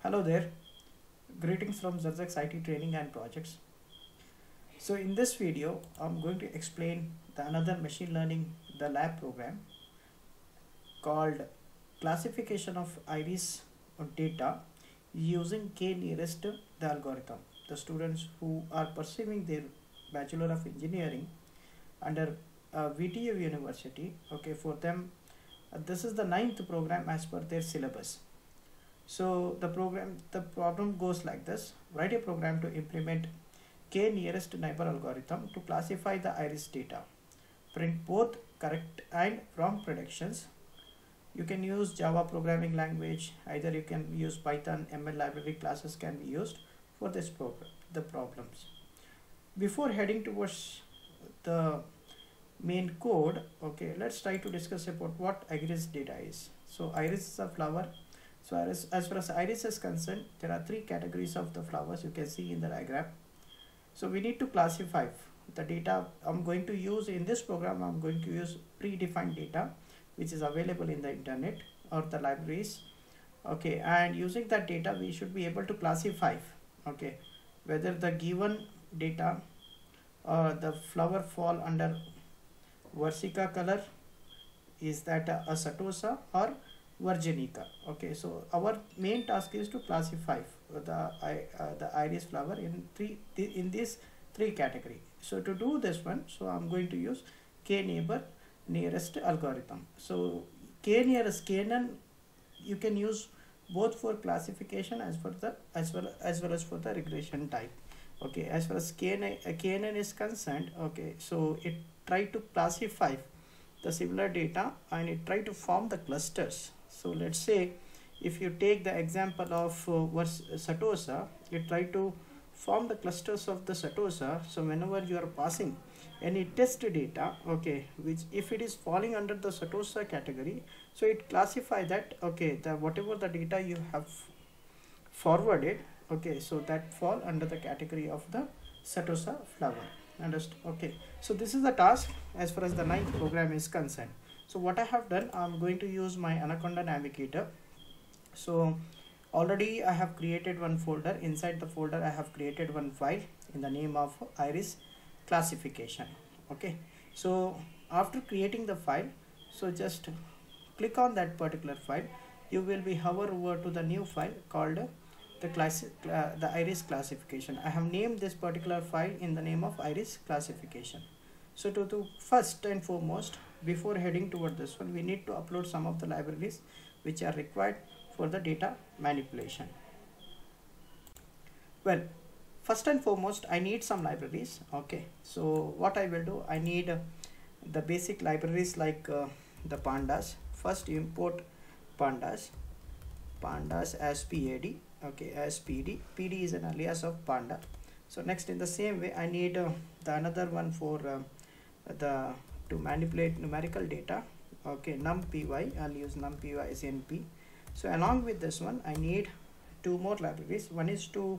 Hello there, greetings from Zerzex IT Training and Projects. So in this video, I'm going to explain another machine learning, the lab program called classification of iris data using k-nearest the algorithm. The students who are pursuing their Bachelor of Engineering under VTU University, okay, for them, this is the ninth program as per their syllabus. So the problem goes like this: write a program to implement k nearest neighbor algorithm to classify the iris data. Print both correct and wrong predictions. You can use Java programming language. Either you can use Python, ML library classes can be used for this program. The problems. Before heading towards the main code, okay, let's try to discuss about what iris data is. So iris is a flower. So as far as iris is concerned, there are three categories of the flowers you can see in the diagram. So we need to classify the data. I'm going to use in this program, I'm going to use predefined data which is available in the internet or the libraries. Okay, and using that data we should be able to classify, okay, whether the given data or the flower fall under Versica color, is that a Setosa or Virginica. Okay, so our main task is to classify the iris flower in these three category. So to do this one, so I'm going to use k neighbor nearest algorithm. So k nearest KNN you can use both for classification as well as for the regression type. Okay, as far as KNN is concerned, okay, so it try to classify the similar data and it try to form the clusters. So let's say if you take the example of Setosa, you try to form the clusters of the Setosa. So whenever you are passing any test data, okay, which if it is falling under the Setosa category, so it classify that, okay, the whatever the data you have forwarded, okay, so that fall under the category of the Setosa flower. Understood? Okay, so this is the task as far as the ninth program is concerned. So what I have done, I'm going to use my Anaconda Navigator. So already I have created one folder. Inside the folder I have created one file in the name of iris classification. Okay, so after creating the file, so just click on that particular file. You will be hover over to the new file called the iris classification. I have named this particular file in the name of iris classification. So to first and foremost, before heading toward this one, we need to upload some of the libraries which are required for the data manipulation. Well, first and foremost, I need some libraries. Okay, so what I will do, I need the basic libraries like the pandas. First you import pandas as PAD. Okay, as PD is an alias of panda. So next, in the same way, I need the another one for to manipulate numerical data. Okay, numpy. I'll use numpy as NP. So along with this one, I need two more libraries. One is to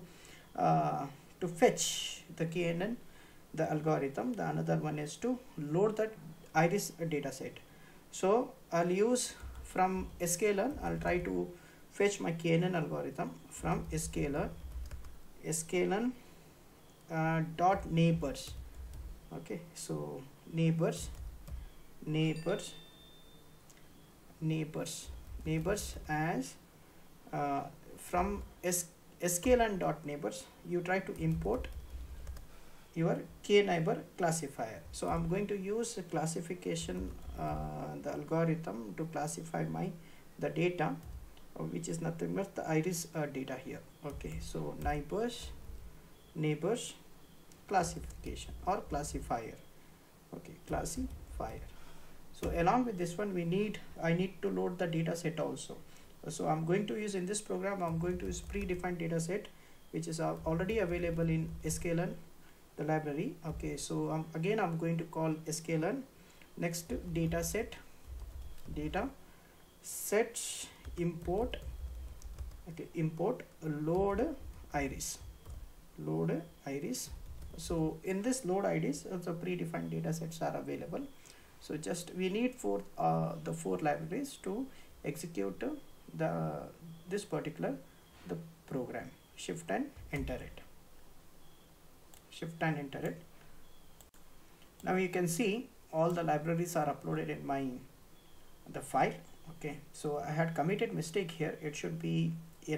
fetch the KNN, the algorithm. The another one is to load that iris data set. So I'll use from sklearn. I'll try to fetch my KNN algorithm from sklearn dot neighbors. Okay, so neighbors as from sklearn dot neighbors, you try to import your k neighbor classifier. So I'm going to use a classification the algorithm to classify the data, which is nothing but the iris data here. Okay, so neighbors classification or classifier. Okay, classifier. So along with this one, I need to load the data set also. So I'm going to use in this program, I'm going to use predefined data set which is already available in sklearn, the library. Okay, so I'm going to call sklearn. Next, data sets import. Okay, import load iris. So in this load iris, the predefined data sets are available. So just we need the four libraries to execute this particular the program. Shift and enter it. Shift and enter it. Now you can see all the libraries are uploaded in my the file. Okay, so I had committed mistake here. It should be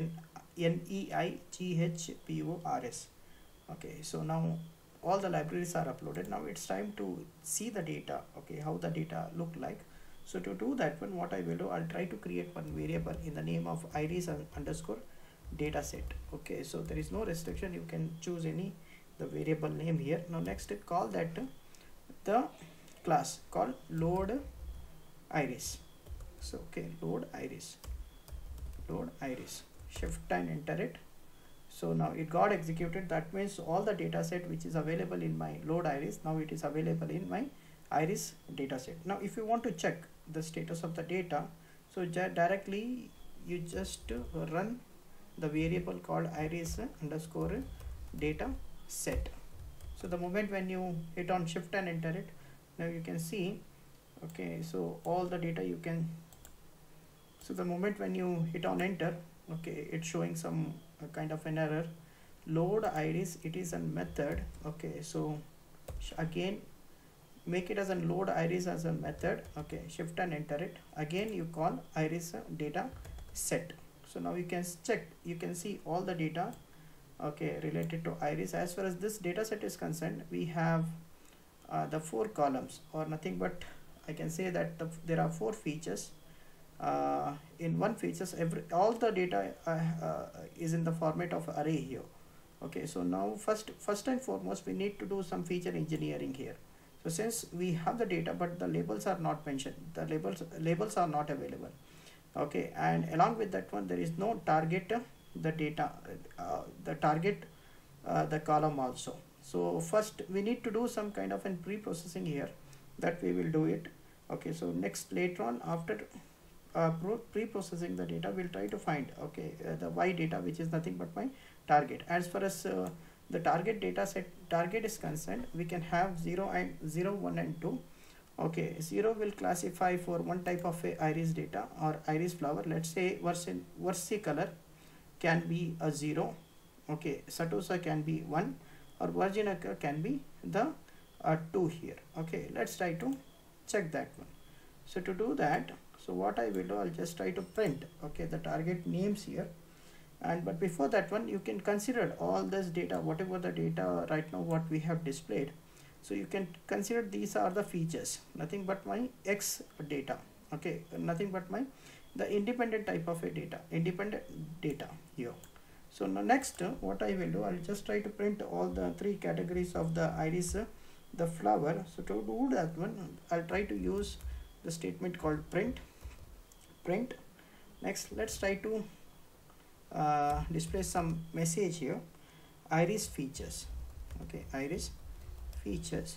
NEIGHPORS. Okay, so now all the libraries are uploaded. Now it's time to see the data. Okay, how the data look like. So to do that one, what I will do, I'll try to create one variable in the name of iris underscore data set. Okay, so there is no restriction, you can choose any the variable name here. Now next call that the class called load iris. So okay, load iris, shift and enter it. So now it got executed. That means all the data set which is available in my load iris, now it is available in my iris data set. Now if you want to check the status of the data, so directly you just run the variable called iris underscore data set. So the moment when you hit on shift and enter it, now you can see, okay, so all the data you can, so the moment when you hit on enter, okay, it's showing some kind of an error. Load iris, it is a method. Okay, so again make it as a load iris as a method. Okay, shift and enter it. Again you call iris data set. So now you can check, you can see all the data, okay, related to iris. As far as this data set is concerned, we have the 4 columns, or nothing but I can say that there are 4 features. In one features, all the data is in the format of array here. Okay, so now first and foremost we need to do some feature engineering here. So since we have the data but the labels are not mentioned, the labels are not available. Okay, and along with that one there is no target the data, the target the column also. So first we need to do some kind of an pre-processing here, that we will do it. Okay, so next later on after pre-processing the data, we'll try to find, okay, the y data, which is nothing but my target. As far as the target data set target is concerned, we can have 0, 1 and 2. Okay, 0 will classify for one type of a iris data or iris flower. Let's say versicolor can be a 0, okay, setosa can be 1, or virginica can be the 2 here. Okay, let's try to check that one. So to do that, so what I will do, I'll just try to print, okay, the target names here. And but before that one, you can consider all this data, whatever the data right now what we have displayed. So you can consider these are the features, nothing but my X data. Okay, nothing but my the independent type of a data, independent data here. So now next what I will do, I'll just try to print all the 3 categories of the iris, the flower. So to do that one, I'll try to use the statement called print. Next, let's try to display some message here, iris features. Okay, iris features.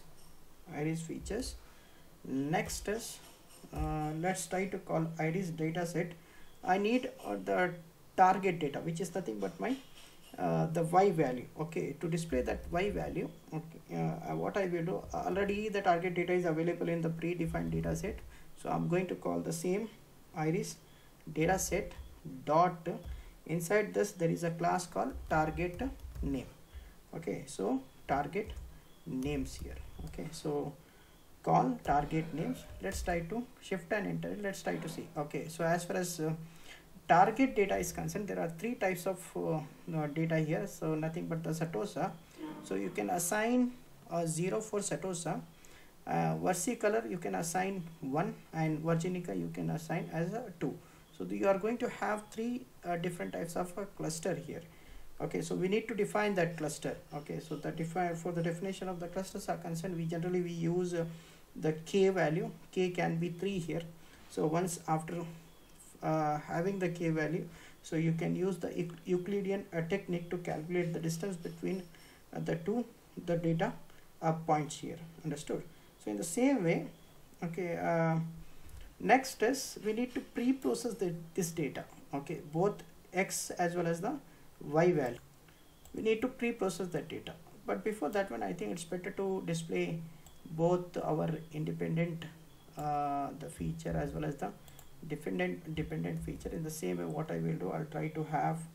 Next is let's try to call iris data set. I need the target data, which is nothing but my the y value. Okay, to display that y value, okay, what I will do, already the target data is available in the predefined data set. So I'm going to call the same iris data set dot, inside this there is a class called target name. Okay, so target names here. Okay, so call target names. Let's try to shift and enter. Let's try to see. Okay, so as far as target data is concerned, there are 3 types of data here. So nothing but the setosa. So you can assign 0 for setosa. Versicolor you can assign 1, and virginica you can assign as a 2. So you are going to have 3 different types of a cluster here. Okay, so we need to define that cluster. Okay, so for the definition of the clusters are concerned, we generally use the k value. K can be 3 here. So once after having the k value, so you can use the Euclidean technique to calculate the distance between the data points here. Understood? So in the same way, okay, next is we need to pre-process this data. Okay, both x as well as the y value. We need to pre-process that data. But before that one, I think it's better to display both our independent the feature as well as the dependent feature. In the same way, what I will do, I'll try to have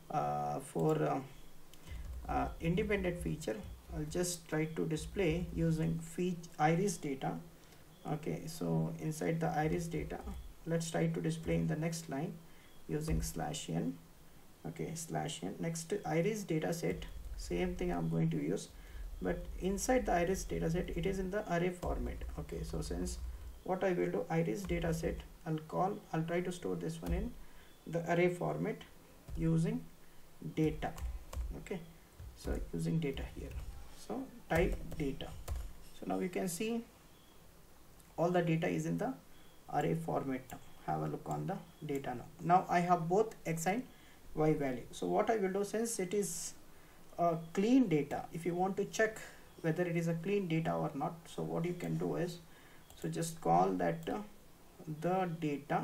for independent feature, I'll just try to display using iris data. Okay, so inside the iris data, let's try to display in the next line using /n. Okay, /n. Next, iris data set, same thing I'm going to use, but inside the iris data set it is in the array format. Okay, so since what I will do, iris data set, I'll try to store this one in the array format using data. Okay, so using data here, so type data. So now you can see all the data is in the array format. Now have a look on the data. Now I have both x and y value. So what I will do, since it is a clean data, if you want to check whether it is a clean data or not, so what you can do is, so just call that the data.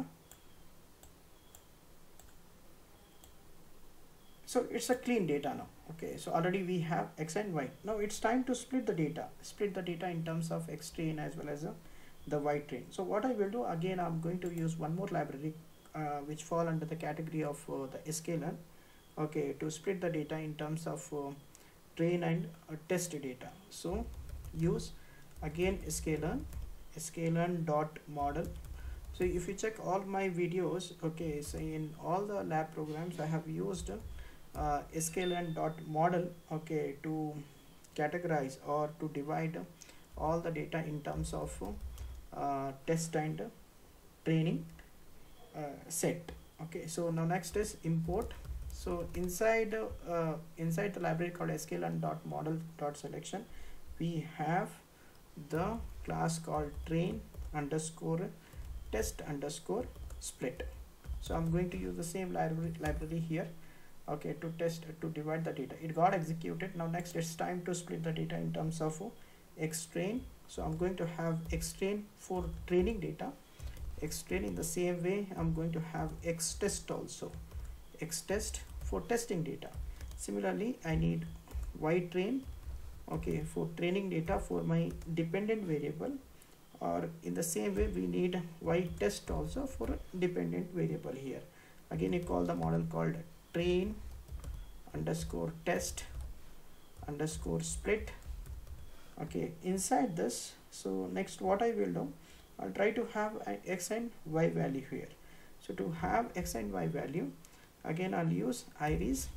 So it's a clean data now. Okay, so already we have x and y. Now it's time to split the data in terms of x train as well as the y train. So what I will do, again I'm going to use one more library which fall under the category of the sklearn. Okay, to split the data in terms of train and test data. So use again sklearn dot model. So if you check all my videos, okay, so in all the lab programs I have used sklearn dot model, okay, to categorize or to divide all the data in terms of test and training set. Okay, so now next is import. So inside the library called sklearn dot model dot selection, we have the class called train underscore test underscore split. So I'm going to use the same library here, okay, to divide the data. It got executed. Now next it's time to split the data in terms of x train. So I'm going to have x train for training data, x train. In the same way I'm going to have x test also, x test for testing data. Similarly I need y train, okay, for training data for my dependent variable, or in the same way we need y test also for a dependent variable here. Again you call the model called train underscore test underscore split. Okay, inside this, so next what I will do, I'll try to have an x and y value here. So to have x and y value, again I'll use iris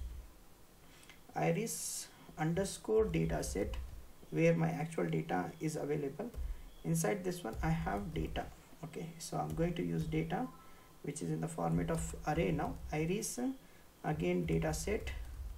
underscore data set, where my actual data is available. Inside this one I have data. Okay, so I'm going to use data which is in the format of array. Now iris, again data set,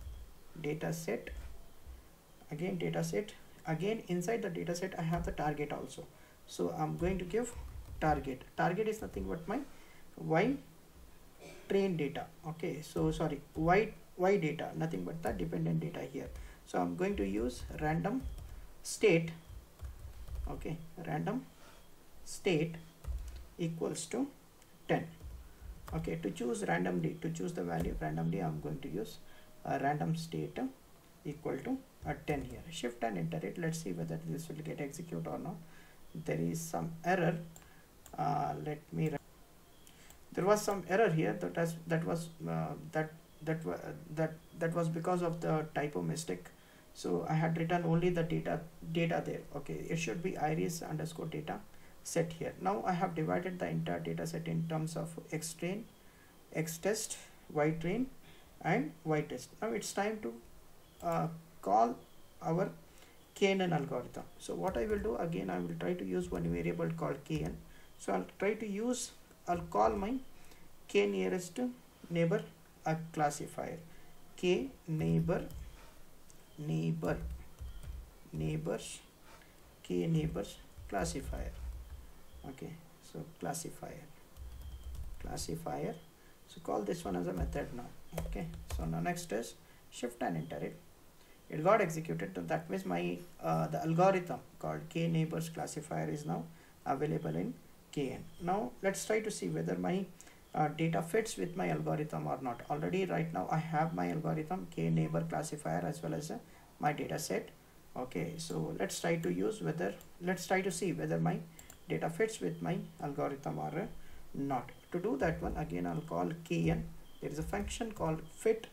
again data set. Again inside the data set I have the target also. So I'm going to give target. Target is nothing but my y train data. Okay, so sorry, y data, nothing but the dependent data here. So I'm going to use random state. Okay, random state equals to 10. Okay, to choose randomly, to choose the value randomly, I'm going to use random state equal to 10 here. Shift and enter it. Let's see whether this will get executed or not. There is some error. There was some error here. That was because of the typo mistake. So I had written only the data there. Okay, it should be iris underscore data set here. Now I have divided the entire data set in terms of x train, x test, y train and y test. Now it's time to call our KNN algorithm. So what I will do, again I will try to use one variable called kn. So I'll call my k nearest neighbor classifier, k neighbors, k neighbors classifier. Okay, so classifier. So call this one as a method now. Okay, so now next is shift and enter it. It got executed. So that means my the algorithm called k neighbors classifier is now available in kn. Now let's try to see whether my data fits with my algorithm or not. Already right now I have my algorithm k neighbor classifier as well as my data set. Okay, so let's try to see whether my data fits with my algorithm or not. To do that one, again I'll call kn. There is a function called fit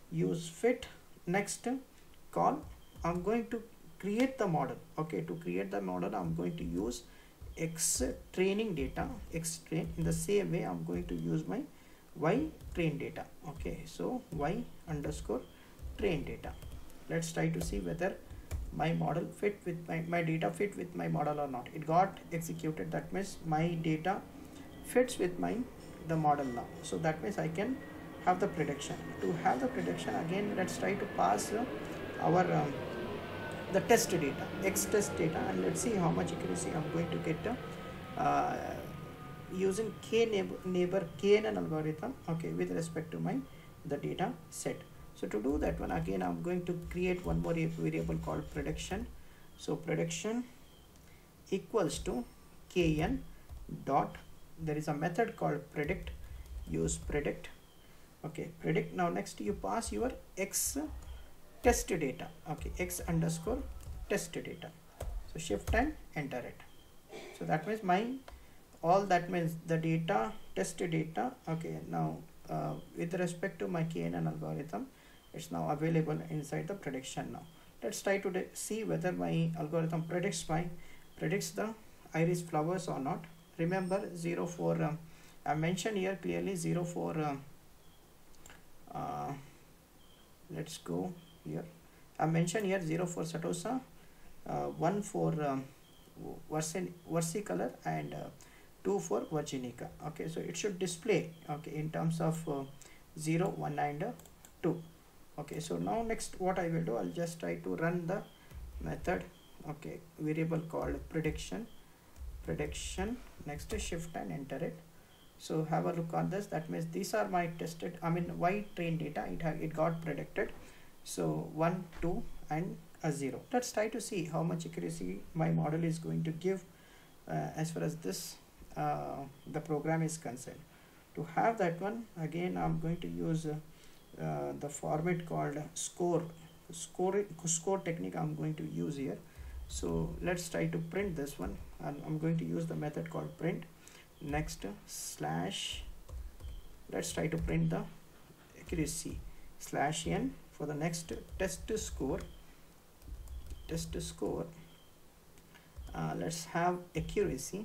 use fit. Next call, I'm going to create the model. Okay, to create the model I'm going to use x training data, x train. In the same way I'm going to use my y train data. Okay, so y underscore train data. Let's try to see whether my model fit with my data fit with my model or not. It got executed, that means my data fits with the model now. So that means I can have the prediction. To have the prediction, again let's try to pass our the test data, x test data, and let's see how much accuracy I'm going to get uh, using neighbor KNN algorithm, okay, with respect to the data set. So to do that one, again I'm going to create one more variable called prediction. So prediction equals to kn dot, there is a method called predict, use predict. Okay, predict. Now next you pass your x test data. Okay, x underscore test data. So shift and enter it. So that means that means the data test data. Okay, now with respect to my KNN algorithm, it's now available inside the prediction. Now let's try to see whether my algorithm predicts the iris flowers or not. Remember 0 for I mentioned here clearly 0 for let's go here. I mentioned here 0 for Setosa, 1 for versicolor, and 2 for virginica. Okay, so it should display, okay, in terms of 0, 1 and 2. Okay, so now next what I will do, I'll just try to run the method, okay, variable called prediction. Next is shift and enter it. So have a look on this. That means these are my tested, y train data. It got predicted. So 1, 2 and a 0. Let's try to see how much accuracy my model is going to give as far as this the program is concerned. To have that one, again I'm going to use the format called score technique I'm going to use here. So let's try to print this one, and I'm going to use the method called print. Next slash, let's try to print the accuracy /n for the next test score. Let's have accuracy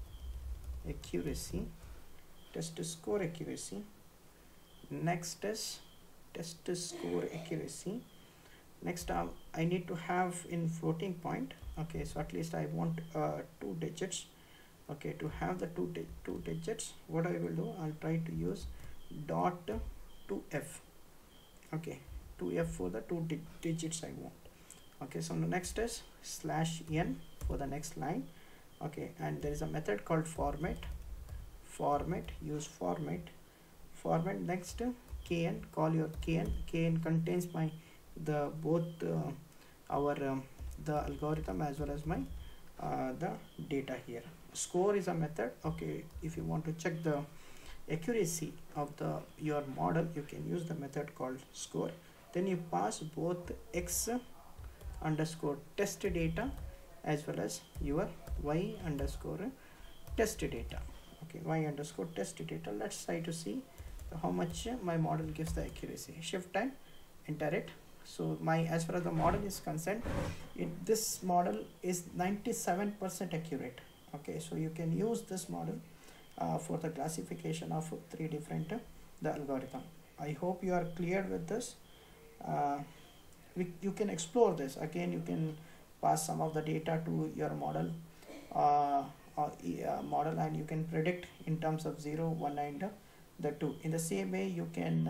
test score accuracy. Next is test score accuracy. Next I need to have in floating point. Okay, so at least I want 2 digits. Okay, to have the two digits, what I will do, I'll try to use dot 2f. Okay, 2f for the 2 digits I want. Okay, so the next is /n for the next line. Okay, and there is a method called format, use format. Next kn, call your kn contains both our the algorithm as well as my the data here. Score is a method. Okay, if you want to check the accuracy of your model, you can use the method called score. Then you pass both x underscore test data as well as your y underscore test data. Okay, y underscore test data. Let's try to see how much my model gives the accuracy. Shift and enter it. So as far as the model is concerned, this model is 97% accurate. Okay, so you can use this model for the classification of 3 different the algorithm. I hope you are clear with this. You can explore this. Again, you can pass some of the data to your model and you can predict in terms of 0, 1 and the 2. In the same way, you can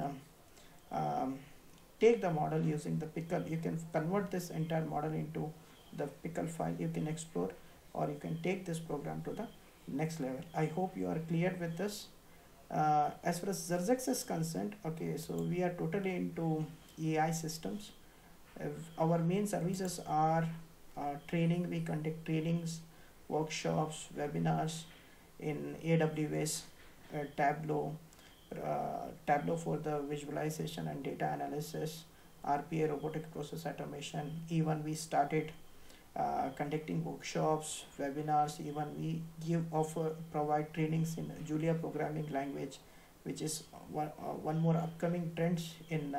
take the model using the pickle. You can convert this entire model into the pickle file. You can explore, or you can take this program to the next level. I hope you are clear with this. As far as Xerxes is concerned, okay, so we are totally into AI systems. Our main services are training. We conduct trainings, workshops, webinars in AWS, Tableau for the visualization and data analysis, RPA, robotic process automation. Even we started conducting workshops, webinars. Even we provide trainings in Julia programming language, which is one more upcoming trends in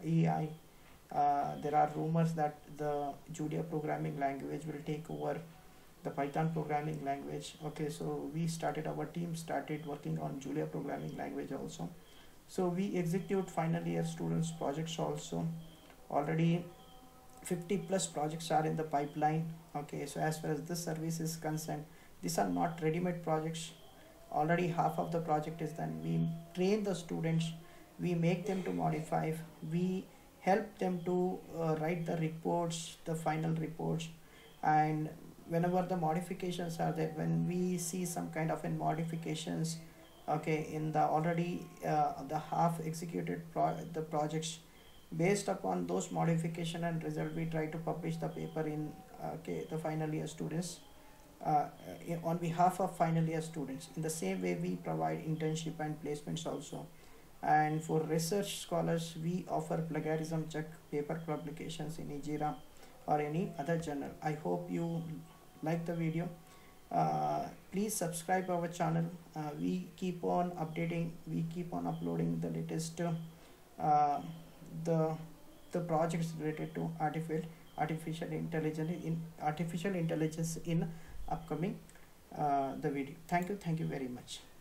AI. There are rumors that the Julia programming language will take over the Python programming language. Okay, so our team started working on Julia programming language also. So we execute final year students projects also. Already 50 plus projects are in the pipeline. Okay, so as far as this service is concerned, these are not ready-made projects. Already half of the project is done. We train the students, we make them to modify, we help them to write the reports, the final reports. And whenever the modifications are there, when we see some kind of modifications, okay, in the already the half executed the projects, based upon those modification and result, we try to publish the paper in okay, the final year students, uh, on behalf of final year students. In the same way, we provide internship and placements also. And for research scholars, we offer plagiarism check paper publications in Ejira or any other journal. I hope you like the video. Please subscribe our channel. We keep on updating, we keep on uploading the latest uh, the the projects related to artificial intelligence in upcoming the video. Thank you very much.